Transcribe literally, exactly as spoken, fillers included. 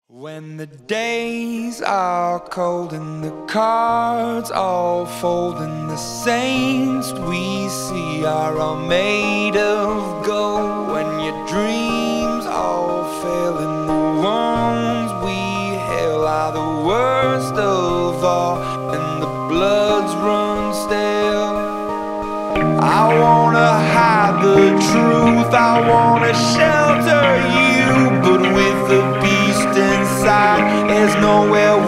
When the days are cold and the cards all fold and the saints we see are all made of gold, when your dreams all fail and the ones we hail are the worst of all and the bloods run stale, I wanna hide the truth, I wanna shelter you, but with the beast inside, there's nowhere